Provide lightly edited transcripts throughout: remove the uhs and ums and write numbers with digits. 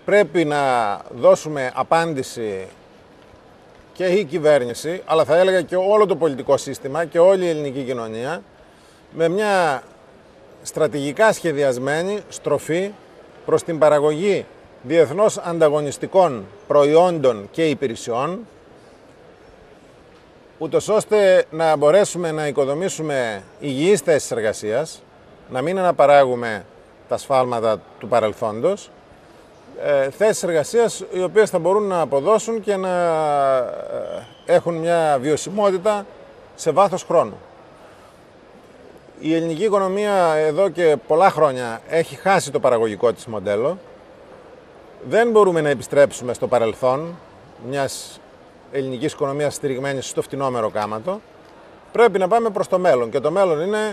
πρέπει να δώσουμε απάντηση και η κυβέρνηση, αλλά θα έλεγα και όλο το πολιτικό σύστημα και όλη η ελληνική κοινωνία, με μια στρατηγικά σχεδιασμένη στροφή προς την παραγωγή διεθνώς ανταγωνιστικών προϊόντων και υπηρεσιών, ούτως ώστε να μπορέσουμε να οικοδομήσουμε υγιείς θέσεις εργασίας, να μην αναπαράγουμε τα σφάλματα του παρελθόντος, θέσεις εργασίας οι οποίες θα μπορούν να αποδώσουν και να έχουν μια βιωσιμότητα σε βάθος χρόνου. Η ελληνική οικονομία εδώ και πολλά χρόνια έχει χάσει το παραγωγικό της μοντέλο. Δεν μπορούμε να επιστρέψουμε στο παρελθόν μιας ελληνικής οικονομίας στηριγμένης στο φτηνό μεροκάματο. Πρέπει να πάμε προς το μέλλον και το μέλλον είναι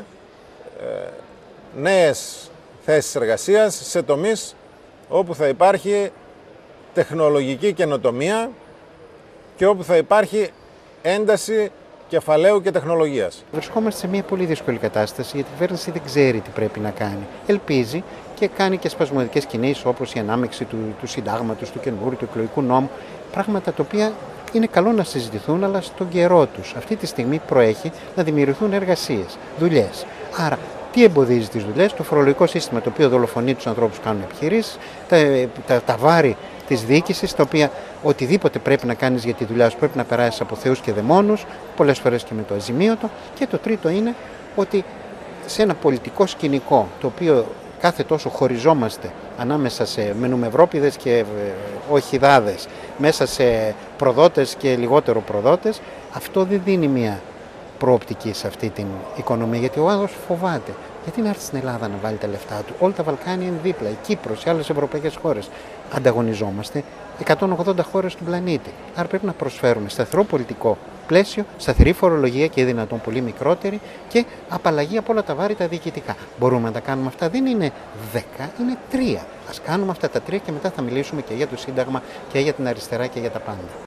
νέες θέσεις εργασίας σε τομείς όπου θα υπάρχει τεχνολογική καινοτομία και όπου θα υπάρχει ένταση κεφαλαίου και τεχνολογίας. Βρισκόμαστε σε μια πολύ δύσκολη κατάσταση γιατί η κυβέρνηση δεν ξέρει τι πρέπει να κάνει. Ελπίζει και κάνει και σπασμωδικές κινήσεις όπως η ανάμειξη του συντάγματος, του καινούριου, του εκλογικού νόμου. Πράγματα τα οποία είναι καλό να συζητηθούν, αλλά στον καιρό τους. Αυτή τη στιγμή προέχει να δημιουργηθούν εργασίες, δουλειές. Άρα, τι εμποδίζει τις δουλειές? Το φορολογικό σύστημα το οποίο δολοφονεί τους ανθρώπους που κάνουν επιχειρήσεις, τα βάρη της διοίκησης, τα οποία οτιδήποτε πρέπει να κάνεις για τη δουλειά σου πρέπει να περάσεις από θεούς και δαιμόνους, πολλές φορές και με το αζημίωτο. Και το τρίτο είναι ότι σε ένα πολιτικό σκηνικό το οποίο κάθε τόσο χωριζόμαστε ανάμεσα σε μενουμευρόπηδες και οχιδάδες, μέσα σε προδότες και λιγότερο προδότες, αυτό δεν δίνει μια προοπτική σε αυτή την οικονομία, γιατί ο άλλος φοβάται. Γιατί να έρθει στην Ελλάδα να βάλει τα λεφτά του? Όλα τα Βαλκάνια είναι δίπλα, η Κύπρος, οι άλλες ευρωπαϊκές χώρες. Ανταγωνιζόμαστε 180 χώρες του πλανήτη. Άρα πρέπει να προσφέρουμε σταθερό πολιτικό πλαίσιο, σταθερή φορολογία και δυνατόν πολύ μικρότερη και απαλλαγή από όλα τα βάρη τα διοικητικά. Μπορούμε να τα κάνουμε αυτά? Δεν είναι 10, είναι 3. Ας κάνουμε αυτά τα 3 και μετά θα μιλήσουμε και για το Σύνταγμα και για την αριστερά και για τα πάντα.